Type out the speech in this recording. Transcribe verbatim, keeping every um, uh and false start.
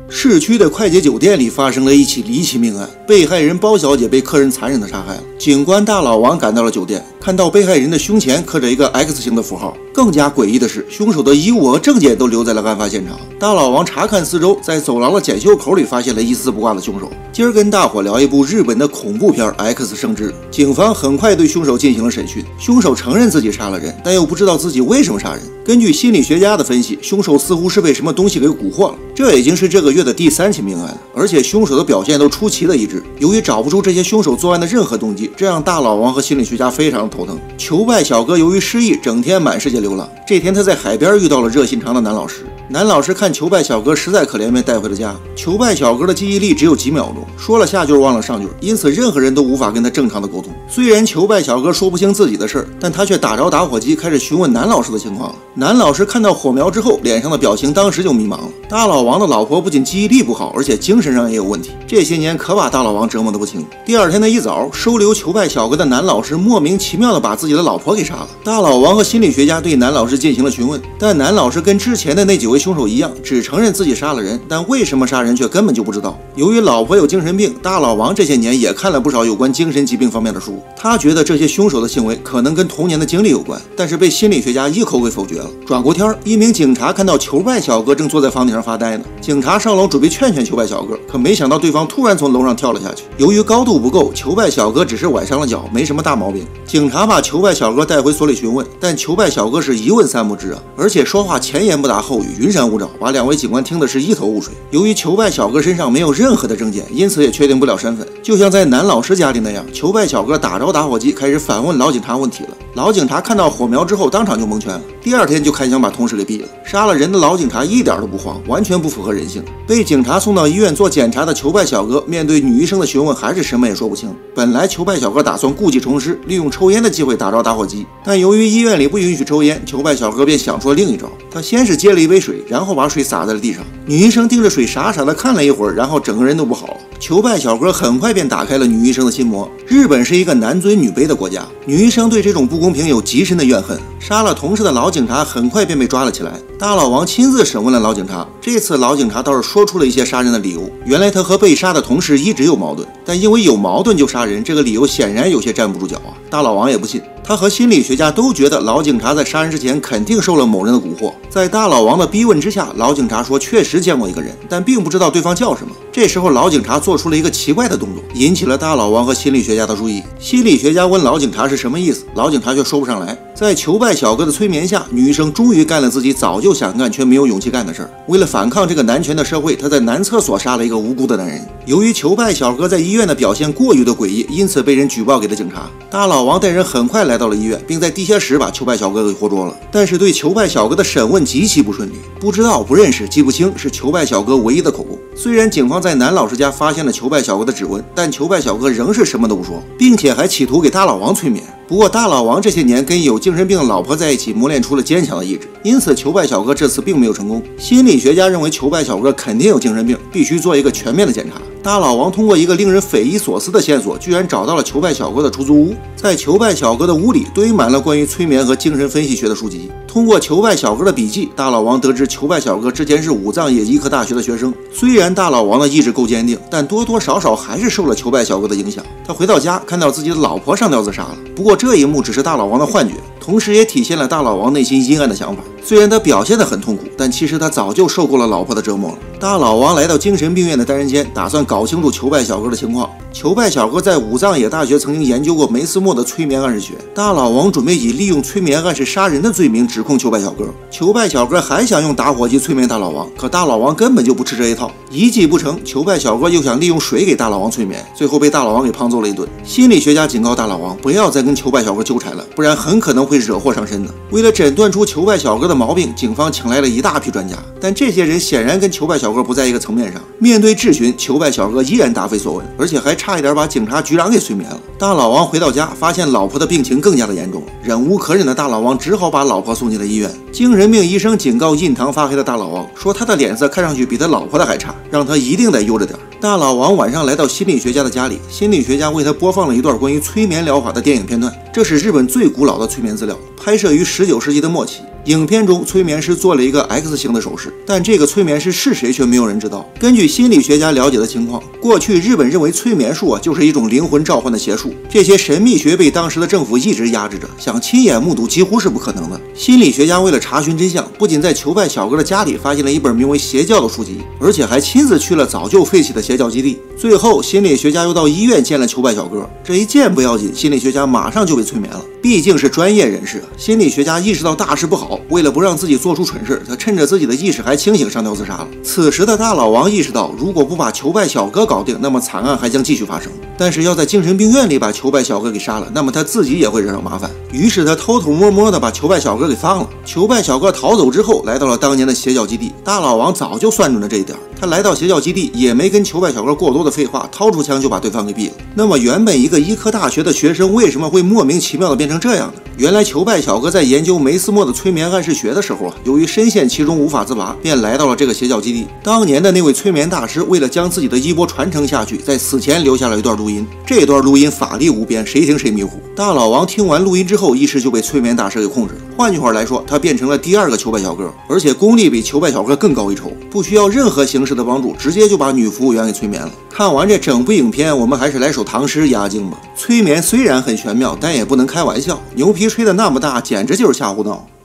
市区的快捷酒店里发生了一起离奇命案，被害人包小姐被客人残忍地杀害了。警官大老王赶到了酒店，看到被害人的胸前刻着一个 X 型的符号。更加诡异的是，凶手的衣物和证件都留在了案发现场。大老王查看四周，在走廊的检修口里发现了一丝不挂的凶手。今儿跟大伙聊一部日本的恐怖片《X 生之》。警方很快对凶手进行了审讯，凶手承认自己杀了人，但又不知道自己为什么杀人。根据心理学家的分析，凶手似乎是被什么东西给蛊惑了。这已经是这个月的第三起命案了，而且凶手的表现都出奇的一致。由于找不出这些凶手作案的任何动机，这让大老王和心理学家非常头疼。求拜小哥由于失忆，整天满世界流浪。这天他在海边遇到了热心肠的男老师，男老师看求拜小哥实在可怜，便带回了家。求拜小哥的记忆力只有几秒钟，说了下句忘了上句，因此任何人都无法跟他正常的沟通。虽然求拜小哥说不清自己的事儿，但他却打着打火机开始询问男老师的情况了。男老师看到火苗之后，脸上的表情当时就迷茫了。大老王的老婆不仅记忆力不好，而且精神上也有问题，这些年可把大老王折磨得不轻。第二天的一早，收留求拜小哥的男老师莫名其妙的把自己的老婆给杀了。大老王和心理学家对男老师进行了询问，但男老师跟之前的那几位凶手一样，只承认自己杀了人，但为什么杀人却根本就不知道。由于老婆有精神病，大老王这些年也看了不少有关精神疾病方面的书，他觉得这些凶手的行为可能跟童年的经历有关，但是被心理学家一口给否决了。转过天，一名警察看到求拜小哥正坐在房顶上发呆呢，警察上楼准备劝劝求拜小哥，可没想到对方突然从楼上跳了下去。由于高度不够，求拜小哥只是崴伤了脚，没什么大毛病。警察把求拜小哥带回所里询问，但求拜小哥是一问三不知啊，而且说话前言不搭后语，云山雾罩，把两位警官听的是一头雾水。由于求拜小哥身上没有任何的证件，因此也确定不了身份。就像在男老师家里那样，求拜小哥打着打火机开始反问老警察问题了。老警察看到火苗之后当场就蒙圈了，第二天就开枪把同事给毙了。杀了人的老警察一点都不慌，完全不符合人性。被警察送到医院做检查的求拜小哥面对女医生的询问还是什么也说不清。本来求拜小哥打算故技重施，利用抽烟的机会打着打火机，但由于医院里不允许抽烟，求拜小哥便想出了另一招。他先是接了一杯水，然后把水洒在了地上。女医生盯着水傻傻的看了一会儿，然后整个人都不好了。求拜小哥很快便打开了女医生的心魔。日本是一个男尊女卑的国家，女医生对这种不公平有极深的怨恨。杀了同事的老警察很快便被抓了起来，大老王亲自审问了老警察。这次老警察倒是说出了一些杀人的理由，原来他和被杀的同事一直有矛盾，但因为有矛盾就杀人，这个理由显然有些站不住脚啊。大老王也不信，他和心理学家都觉得老警察在杀人之前肯定受了某人的蛊惑。在大老王的逼问之下，老警察说确实见过一个人，但并不知道对方叫什么。这时候老警察做出了一个奇怪的动作，引起了大老王和心理学家的注意。心理学家问老警察是什么意思，老警察却说不上来。在求拜小哥的催眠下，女医生终于干了自己早就想干却没有勇气干的事儿。为了反抗这个男权的社会，她在男厕所杀了一个无辜的男人。由于求拜小哥在医院的表现过于的诡异，因此被人举报给了警察。大老王带人很快来到了医院，并在地下室把求拜小哥给活捉了。但是对求拜小哥的审问极其不顺利，不知道、不认识、记不清是求拜小哥唯一的口供。虽然警方在男老师家发现了求拜小哥的指纹，但求拜小哥仍是什么都不说，并且还企图给大老王催眠。不过大老王这些年跟有精神病的老婆在一起，磨练出了坚强的意志，因此求拜小哥这次并没有成功。心理学家认为求拜小哥肯定有精神病，必须做一个全面的检查。大老王通过一个令人匪夷所思的线索，居然找到了求拜小哥的出租屋。在求拜小哥的屋里堆满了关于催眠和精神分析学的书籍。通过求拜小哥的笔记，大老王得知求拜小哥之前是武藏野医科大学的学生。虽然大老王的意志够坚定，但多多少少还是受了求拜小哥的影响。他回到家，看到自己的老婆上吊自杀了。不过这一幕只是大老王的幻觉，同时也体现了大老王内心阴暗的想法。虽然他表现得很痛苦，但其实他早就受够了老婆的折磨了。大老王来到精神病院的单人间，打算搞清楚求拜小哥的情况。求拜小哥在武藏野大学曾经研究过梅斯莫的催眠暗示学，大老王准备以利用催眠暗示杀人的罪名指控求拜小哥。求拜小哥还想用打火机催眠大老王，可大老王根本就不吃这一套，一计不成，求拜小哥又想利用水给大老王催眠，最后被大老王给胖揍了一顿。心理学家警告大老王不要再跟求拜小哥纠缠了，不然很可能会惹祸上身的。为了诊断出求拜小哥的毛病，警方请来了一大批专家，但这些人显然跟求拜小哥不在一个层面上。面对质询，求拜小哥依然答非所问，而且还差一点把警察局长给催眠了。大老王回到家，发现老婆的病情更加的严重，忍无可忍的大老王只好把老婆送进了医院。精神病医生警告印堂发黑的大老王，说他的脸色看上去比他老婆的还差，让他一定得悠着点。大老王晚上来到心理学家的家里，心理学家为他播放了一段关于催眠疗法的电影片段。这是日本最古老的催眠资料，拍摄于十九世纪的末期。 影片中，催眠师做了一个 X 型的手势，但这个催眠师是谁却没有人知道。根据心理学家了解的情况，过去日本认为催眠术啊就是一种灵魂召唤的邪术，这些神秘学被当时的政府一直压制着，想亲眼目睹几乎是不可能的。心理学家为了查询真相，不仅在球拜小哥的家里发现了一本名为《邪教》的书籍，而且还亲自去了早就废弃的邪教基地。最后，心理学家又到医院见了球拜小哥，这一见不要紧，心理学家马上就被催眠了。毕竟是专业人士，心理学家意识到大事不好，为了不让自己做出蠢事，他趁着自己的意识还清醒上吊自杀了。此时的大老王意识到，如果不把球拜小哥搞定，那么惨案还将继续发生。但是要在精神病院里把球拜小哥给杀了，那么他自己也会惹上麻烦。于是他偷偷摸摸的把球拜小哥给放了。球拜小哥逃走之后，来到了当年的邪教基地。大老王早就算准了这一点，他来到邪教基地也没跟球拜小哥过多的废话，掏出枪就把对方给毙了。那么原本一个医科大学的学生为什么会莫名其妙的变成这样呢？原来球拜小哥在研究梅斯莫的催眠暗示学的时候啊，由于深陷其中无法自拔，便来到了这个邪教基地。当年的那位催眠大师为了将自己的衣钵传承下去，在死前留下了一段录音，这段录音法力无边，谁听谁迷糊。大老王听完录音之后，一时就被催眠大师给控制了。换句话来说，他变成了第二个球拜小哥，而且功力比球拜小哥更高一筹，不需要任何形式的帮助，直接就把女服务员给催眠了。看完这整部影片，我们还是来首唐诗压惊吧。催眠虽然很玄妙，但也不能开玩笑，牛皮吹得那么大，简直就是瞎胡闹。